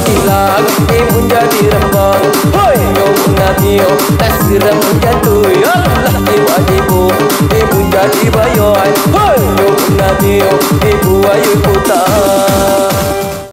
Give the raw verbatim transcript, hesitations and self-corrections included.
hilang, ibu jadi rembang. Hoi, yo nadio, nasiram jatuh. Allah ibu-ibu, ibu jadi bayoy. Hoi, yo nadio, ibu ayu putar.